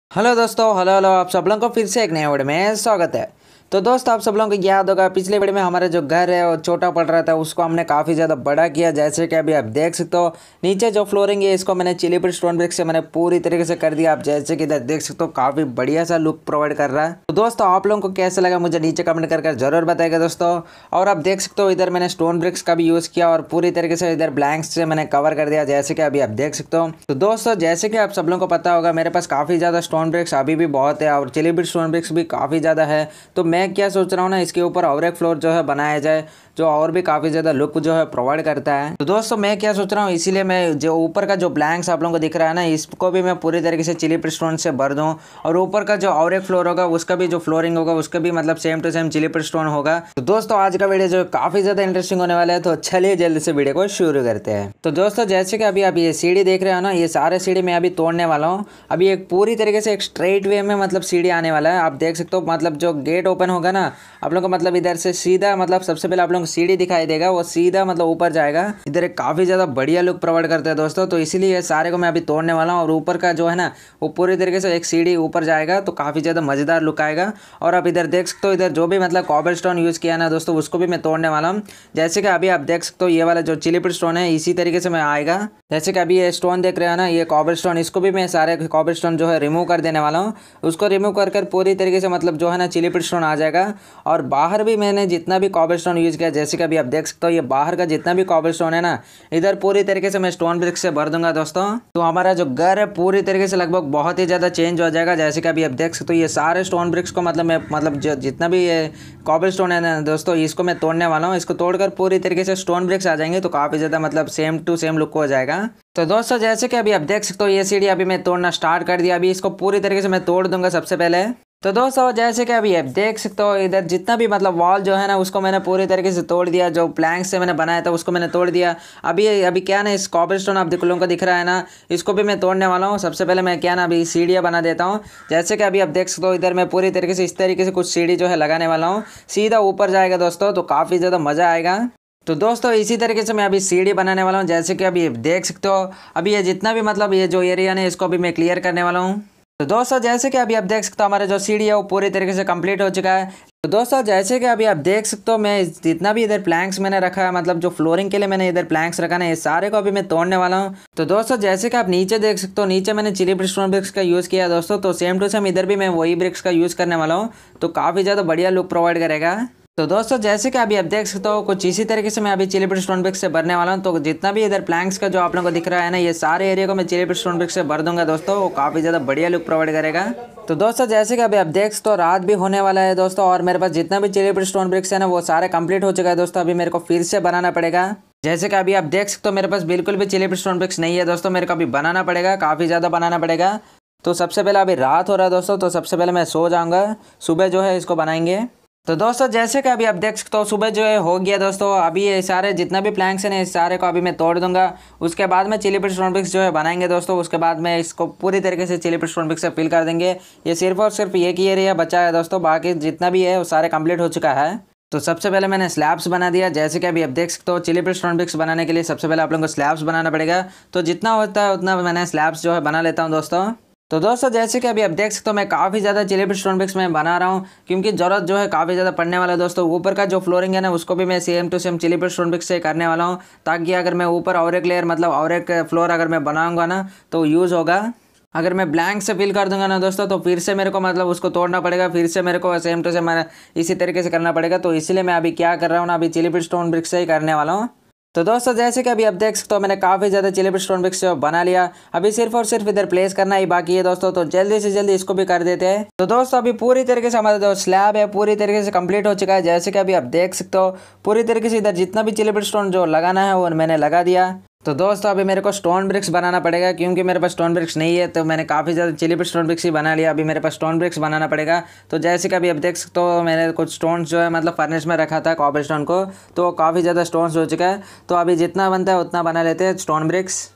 Hello दोस्तों, hello hello, आप सब लोगों को फिर से एक नए वीडियो में स्वागत है। तो दोस्तों, आप सब लोगों को याद होगा पिछले वीडियो में हमारा जो घर है वो छोटा पड़ रहा था, उसको हमने काफ़ी ज़्यादा बड़ा किया। जैसे कि अभी आप देख सकते हो नीचे जो फ्लोरिंग है इसको मैंने चिलीपुर स्टोन ब्रिक्स से मैंने पूरी तरीके से कर दिया। आप जैसे कि इधर देख सकते हो काफ़ी बढ़िया सा लुक प्रोवाइड कर रहा है। तो दोस्तों, आप लोगों को कैसा लगा मुझे नीचे कमेंट करके जरूर बताएगा दोस्तों। और आप देख सकते हो इधर मैंने स्टोन ब्रिक्स का भी यूज़ किया और पूरी तरीके से इधर ब्लैंक्स से मैंने कवर कर दिया, जैसे कि अभी आप देख सकते हो। तो दोस्तों, जैसे कि आप सब लोगों को पता होगा मेरे पास काफ़ी ज़्यादा स्टोन ब्रिक्स अभी भी बहुत है और चिलीपुर स्टोन ब्रिक्स भी काफ़ी ज़्यादा है। तो मैं क्या सोच रहा हूँ ना, इसके ऊपर और एक फ्लोर जो है बनाया जाए जो और भी काफ़ी ज़्यादा लुक जो है प्रोवाइड करता है। तो दोस्तों, मैं क्या सोच रहा हूँ, इसीलिए मैं जो ऊपर का जो ब्लैंक्स आप लोगों को दिख रहा है ना, इसको भी मैं पूरी तरीके से चिलीपुर स्टोन से भर दूँ और ऊपर का जो और एक फ्लोर होगा उसका भी जो फ्लोरिंग होगा उसका भी मतलब same to same Chilipur stone होगा। तो दोस्तों, आज का वीडियो जो काफ़ी ज़्यादा इंटरेस्टिंग होने वाला है, तो चलिए जल्दी से वीडियो को शुरू करते हैं। तो दोस्तों, जैसे कि अभी आप ये सीढ़ी देख रहे हो ना, ये सारे सीढ़ी मैं अभी तोड़ने वाला हूँ। अभी एक पूरी तरीके से एक स्ट्रेट वे में मतलब सीढ़ी आने वाला है। आप देख सकते हो मतलब जो गेट ओपन होगा ना आप लोग को, मतलब इधर से सीधा मतलब सबसे पहले आप लोगों को सीढ़ी दिखाई देगा, वो सीधा मतलब ऊपर जाएगा। इधर एक काफ़ी ज़्यादा बढ़िया लुक प्रोवाइड करता है दोस्तों। तो इसीलिए ये सारे को मैं अभी तोड़ने वाला हूँ और ऊपर का जो है ना वो पूरी तरीके से एक सीढ़ी ऊपर जाएगा, तो काफ़ी ज़्यादा मज़ेदार लुक आएगा। और आप इधर देख सकते हो इधर जो भी मतलब कॉबल स्टोन यूज़ किया ना दोस्तों, उसको भी मैं तोड़ने वाला हूँ। जैसे कि अभी आप देख सकते हो ये वाला जो चिलीपुर स्टोन है इसी तरीके से मैं आएगा। जैसे कि अभी ये स्टोन देख रहे हो ना, ये कॉबल स्टोन, इसको भी मैं सारे कॉबल स्टोन जो है रिमूव कर देने वाला हूँ। उसको रिमूव कर पूरी तरीके से मतलब जो है ना चिलीपुर स्टोन आ जाएगा। और बाहर भी मैंने जितना भी कॉबल स्टोन यूज़ किया, जैसे कि अभी आप देख सकते हो ये बाहर का जितना भी कॉबल स्टोन है ना, इधर पूरी तरीके से मैं स्टोन ब्रिक्स से भर दूंगा दोस्तों। तो हमारा जो घर है पूरी तरीके से लगभग बहुत ही ज़्यादा चेंज हो जाएगा। जैसे कि अभी आप देख सकते हो ये सारे स्टोन ब्रिक्स को मतलब मैं मतलब जितना भी ये कॉबल स्टोन है ना दोस्तों, इसको मैं तोड़ने वाला हूँ। इसको तोड़कर पूरी तरीके से स्टोन ब्रिक्स आ जाएंगे, तो काफ़ी ज़्यादा मतलब सेम टू सेम लुक हो जाएगा। तो दोस्तों, जैसे कि अभी आप देख सकते हो ये सीढ़ी अभी मैं तोड़ना स्टार्ट कर दिया। अभी इसको पूरी तरीके से मैं तोड़ दूंगा सबसे पहले। तो दोस्तों, जैसे कि अभी आप देख सकते हो इधर जितना भी मतलब वॉल जो है ना उसको मैंने पूरी तरीके से तोड़ दिया। जो प्लैंक से मैंने बनाया था उसको मैंने तोड़ दिया। अभी क्या ना, इस कॉबल स्टोन आप लोगों को दिख रहा है ना, इसको भी मैं तोड़ने वाला हूँ। सबसे पहले मैं क्या ना अभी सीढ़ियाँ बना देता हूँ। जैसे कि अभी आप देख सकते हो इधर मैं पूरी तरीके से इस तरीके से कुछ सीढ़ी जो है लगाने वाला हूँ, सीधा ऊपर जाएगा दोस्तों, तो काफ़ी ज़्यादा मज़ा आएगा। तो दोस्तों, इसी तरीके से मैं अभी सीढ़ी बनाने वाला हूँ। जैसे कि अभी देख सकते हो अभी ये जितना भी मतलब ये जो एरिया है इसको अभी मैं क्लियर करने वाला हूँ। तो दोस्तों, जैसे कि अभी आप देख सकते हो हमारा जो सीढ़ी है वो पूरी तरीके से कंप्लीट हो चुका है। तो दोस्तों, जैसे कि अभी आप देख सकते हो मैं जितना भी इधर प्लैंक्स मैंने रखा है, मतलब जो फ्लोरिंग के लिए मैंने इधर प्लैंक्स रखा ना, ये सारे को अभी मैं तोड़ने वाला हूँ। तो दोस्तों, जैसे कि आप नीचे देख सकते हो, नीचे मैंने चिलीपुर स्टोन ब्रिक्स का यूज़ किया है दोस्तों। तो सेम टू सेम इधर भी मैं वही ब्रिक्स का यूज़ करने वाला हूँ, तो काफ़ी ज़्यादा बढ़िया लुक प्रोवाइड करेगा। तो दोस्तों, जैसे कि अभी आप देख सकते हो कुछ इसी तरीके से मैं अभी चिलीपुर स्टोन ब्रिक्स से भरने वाला हूँ। तो जितना भी इधर प्लैंक्स का जो आप लोगों को दिख रहा है ना, ये सारे एरिया को मैं चिलीपुर स्टोन ब्रिक्स से भर दूंगा दोस्तों, वो काफ़ी ज़्यादा बढ़िया लुक प्रोवाइड करेगा। तो दोस्तों, जैसे कि अभी आप देख सकते हो रात भी होने वाला है दोस्तों, और मेरे पास जितना भी चिलीपुर स्टोन ब्रिक्स है ना वो सारे कंप्लीट हो चुका है दोस्तों। अभी मेरे को फिर से बनाना पड़ेगा। जैसे कि अभी आप देख सकते हो मेरे पास बिल्कुल भी चिलीपुर स्टोन ब्रिक्स नहीं है दोस्तों, मेरे को अभी बनाना पड़ेगा, काफ़ी ज़्यादा बनाना पड़ेगा। तो सबसे पहले अभी रात हो रहा है दोस्तों, तो सबसे पहले मैं सो जाऊँगा, सुबह जो है इसको बनाएंगे। तो दोस्तों, जैसे कि अभी आप देख सकते हो सुबह जो है हो गया दोस्तों। अभी ये सारे जितना भी प्लैंक्स हैं इस सारे को अभी मैं तोड़ दूंगा। उसके बाद में चिलीपुर स्टोन ब्रिक्स जो है बनाएंगे दोस्तों। उसके बाद में इसको पूरी तरीके से चिलीपुर स्टोन ब्रिक्स से फिल कर देंगे। ये सिर्फ और सिर्फ एक ही एरिया बचा है दोस्तों, बाकी जितना भी है वो सारे कंप्लीट हो चुका है। तो सबसे पहले मैंने स्लैब्स बना दिया। जैसे कि अभी आप देख सकते हो चिलीपुर स्टोन ब्रिक्स बनाने के लिए सबसे पहले आप लोगों को स्लैब्स बनाना पड़ेगा। तो जितना होता है उतना मैंने स्लैब्स जो है बना लेता हूँ दोस्तों। तो दोस्तों, जैसे कि अभी आप देख सकते हो मैं काफ़ी ज़्यादा चिलीपुर स्टोन ब्रिक्स में बना रहा हूँ, क्योंकि ज़रूरत जो है काफ़ी ज़्यादा पड़ने वाला है दोस्तों। ऊपर का जो फ्लोरिंग है ना उसको भी मैं same to same Chilipur stone bricks से करने वाला हूँ, ताकि अगर मैं ऊपर और एक लेयर मतलब और एक फ्लोर अगर मैं बनाऊँगा ना तो यूज़ होगा। अगर मैं ब्लैंक से फिल कर दूंगा ना दोस्तों, तो फिर से मेरे को मतलब उसको तोड़ना पड़ेगा, फिर से मेरे को सेम टू सेम इसी तरीके से करना पड़ेगा। तो इसलिए मैं अभी क्या कर रहा हूँ ना, अभी चिलीपुर स्टोन ब्रिक्स से ही करने वाला हूँ। तो दोस्तों, जैसे कि अभी आप देख सकते हो मैंने काफ़ी ज़्यादा चिलीपुर स्टोन ब्रिक्स बना लिया। अभी सिर्फ और सिर्फ इधर प्लेस करना ही बाकी है दोस्तों, तो जल्दी से जल्दी इसको भी कर देते हैं। तो दोस्तों, अभी पूरी तरीके से हमारा जो स्लैब है पूरी तरीके से कंप्लीट हो चुका है। जैसे कि अभी आप देख सकते हो पूरी तरीके से इधर जितना भी चिलीपुर स्टोन जो लगाना है वो मैंने लगा दिया। तो दोस्तों, अभी मेरे को स्टोन ब्रिक्स बनाना पड़ेगा, क्योंकि मेरे पास स्टोन ब्रिक्स नहीं है। तो मैंने काफ़ी ज़्यादा चिलीपुर स्टोन ब्रिक्स ही बना लिया। अभी मेरे पास स्टोन ब्रिक्स बनाना पड़ेगा। तो जैसे कि अभी आप देख सकते हो मैंने कुछ स्टोन्स जो है मतलब फर्नेस में रखा था कॉबल स्टोन को, तो काफ़ी ज़्यादा स्टोन्स हो चुका है। तो अभी जितना बनता है उतना बना लेते हैं स्टोन ब्रिक्स।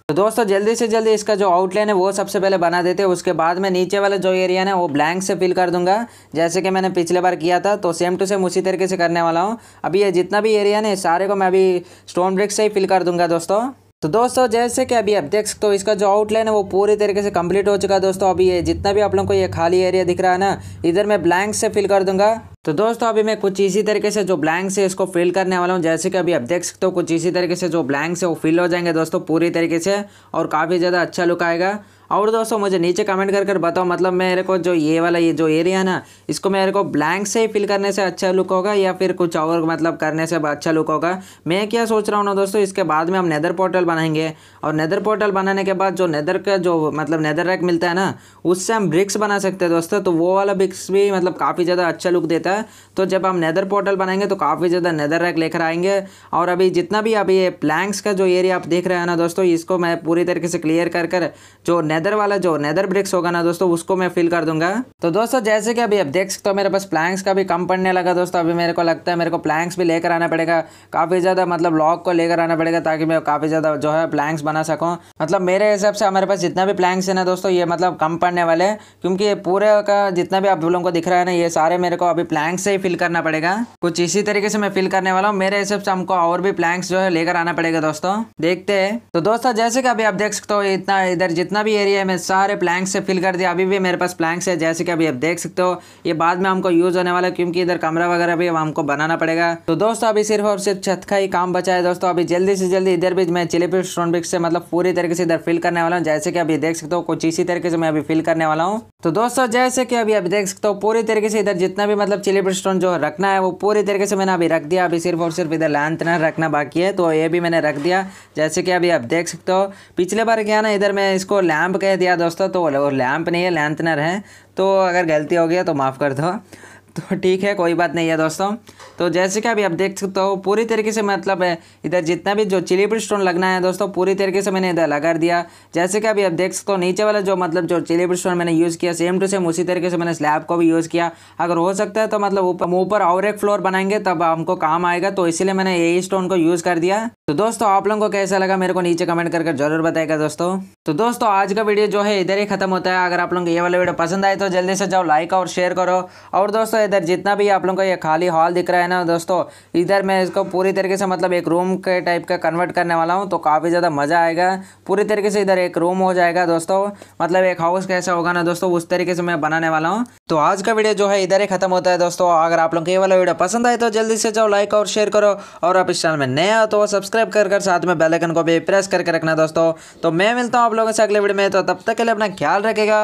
तो दोस्तों जल्दी से जल्दी इसका जो आउटलाइन है वो सबसे पहले बना देते हैं। उसके बाद में नीचे वाला जो एरिया है वो ब्लैंक से फिल कर दूंगा, जैसे कि मैंने पिछले बार किया था। तो सेम टू सेम उसी तरीके से करने वाला हूँ। अभी ये जितना भी एरिया है सारे को मैं अभी स्टोन ब्रिक्स से ही फिल कर दूंगा दोस्तों। तो दोस्तों जैसे कि अभी आप देख सकते हो इसका जो आउटलाइन है वो पूरी तरीके से कंप्लीट हो चुका है दोस्तों। अभी ये जितना भी आप लोगों को ये खाली एरिया दिख रहा है ना, इधर मैं ब्लैंक से फिल कर दूंगा। तो दोस्तों अभी मैं कुछ इसी तरीके से जो ब्लैंक से इसको फिल करने वाला हूँ, जैसे कि अभी आप देख सकते हो कुछ इसी तरीके से जो ब्लैंक से वो फिल हो जाएंगे दोस्तों पूरी तरीके से, और काफ़ी ज़्यादा अच्छा लुक आएगा। और दोस्तों मुझे नीचे कमेंट कर बताओ, मतलब मेरे को जो ये वाला ये जो एरिया है ना, इसको मेरे को ब्लैंक से ही फिल करने से अच्छा लुक होगा या फिर कुछ और मतलब करने से अच्छा लुक होगा। मैं क्या सोच रहा हूँ ना दोस्तों, इसके बाद में हम नेदर पोर्टल बनाएंगे, और नेदर पोर्टल बनाने के बाद जो नेदर का जो मतलब नेदर रैक मिलता है ना, उससे हम ब्रिक्स बना सकते हैं दोस्तों। तो वो वाला ब्रिक्स भी मतलब काफ़ी ज़्यादा अच्छा लुक देता है। तो जब हम नेदर पोर्टल बनाएंगे तो काफ़ी ज़्यादा नेदर रैक लेकर आएंगे। और अभी जितना भी अभी ये प्लैंक्स का जो एरिया आप देख रहे हैं ना दोस्तों, इसको मैं पूरी तरीके से क्लियर कर जो नेदर वाला जो नेदर ब्रिक्स होगा ना दोस्तों, उसको मैं फिल कर दूंगा। तो दोस्तों जैसे कि अभी आप देख सकते हो मेरे पास प्लैंक्स का भी कम पड़ने लगा दोस्तों। अभी मेरे को लगता है मेरे को प्लैंक्स भी लेकर आना पड़ेगा, काफ़ी ज़्यादा मतलब लॉक को लेकर आना पड़ेगा, ताकि मैं काफ़ी ज़्यादा जो है प्लैंक्स बना सकूँ। मतलब मेरे हिसाब से हमारे पास जितना भी प्लैंक्स है ना दोस्तों, ये मतलब कम पड़ने वाले हैं, क्योंकि ये पूरे का जितना भी आप लोगों को दिख रहा है ना, ये सारे मेरे को अभी प्लैंक्स से ही फिल करना पड़ेगा। कुछ इसी तरीके से मैं फिल करने वाला हूँ। मेरे हिसाब से हमको और भी प्लैंक्स जो है लेकर आना पड़ेगा दोस्तों, देखते हैं। तो दोस्तों जैसे कि अभी आप देख सकते हो इतना इधर जितना भी एरिया है मैं सारे प्लैंक्स से फिल कर दिया। अभी भी मेरे पास प्लैंक्स है, जैसे कि अभी आप देख सकते हो। ये बाद में हमको यूज होने वाला है, क्योंकि इधर कमरा वगैरह भी हमको बनाना पड़ेगा। तो दोस्तों अभी सिर्फ और सिर्फ छत का ही काम बचा है दोस्तों। अभी जल्दी से जल्दी इधर भी मैं चिली ब्रिक्स स्टोन ब्रिक्स से मतलब पूरी तरीके से इधर फिल करने वाला हूँ, जैसे कि अभी देख सकते हो कुछ इसी तरीके से मैं अभी फिल करने वाला हूँ। तो दोस्तों जैसे कि अभी आप देख सकते हो पूरी तरीके से इधर जितना भी मतलब चिली ब्रिक्स स्टोन जो रखना है वो पूरी तरीके से मैंने अभी रख दिया। अभी सिर्फ और सिर्फ इधर लैंथनर रखना बाकी है, तो ये भी मैंने रख दिया। जैसे कि अभी आप देख सकते हो पिछले बार क्या ना, इधर मैं इसको लैंप कह दिया दोस्तों, तो लैंप नहीं है लैंथनर है। तो अगर गलती हो गया तो माफ़ कर दो, तो ठीक है कोई बात नहीं है दोस्तों। तो जैसे कि अभी आप देख सकते हो पूरी तरीके से मतलब इधर जितना भी जो चिली ब्रिक्स स्टोन लगना है दोस्तों पूरी तरीके से मैंने इधर लगा दिया। जैसे कि अभी आप देख सकते हो नीचे वाला जो मतलब जो चिली ब्रिक्स स्टोन मैंने यूज़ किया सेम टू सेम उसी तरीके से मैंने स्लैब को भी यूज़ किया। अगर हो सकता है तो मतलब ऊपर और एक फ्लोर बनाएंगे तब हमको काम आएगा, तो इसीलिए मैंने यही स्टोन को यूज़ कर दिया। तो दोस्तों आप लोगों को कैसा लगा मेरे को नीचे कमेंट करके जरूर बताएगा दोस्तों। तो दोस्तों आज का वीडियो जो है इधर ही खत्म होता है। अगर आप लोगों को ये वाला वीडियो पसंद आए तो जल्दी से जाओ लाइक और शेयर करो। और दोस्तों इधर जितना भी आप लोगों को ये खाली हॉल दिख रहा है ना दोस्तों, इधर मैं इसको पूरी तरीके से मतलब एक रूम के टाइप का कन्वर्ट करने वाला हूँ, तो काफ़ी ज़्यादा मज़ा आएगा। पूरी तरीके से इधर एक रूम हो जाएगा दोस्तों, मतलब एक हाउस कैसा होगा ना दोस्तों उस तरीके से मैं बनाने वाला हूँ। तो आज का वीडियो जो है इधर ही खत्म होता है दोस्तों। अगर आप लोगों को ये वाला वीडियो पसंद आए तो जल्दी से जाओ लाइक और शेयर करो, और आप इस चैनल में नए हो तो सब्सक्राइब कर साथ में बेल आइकन को भी प्रेस करके रखना दोस्तों। तो मैं मिलता हूँ आप लोगों से अगले वीडियो में, तो तब तक के लिए अपना ख्याल रखेगा।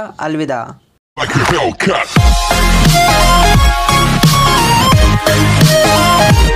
अलविदा।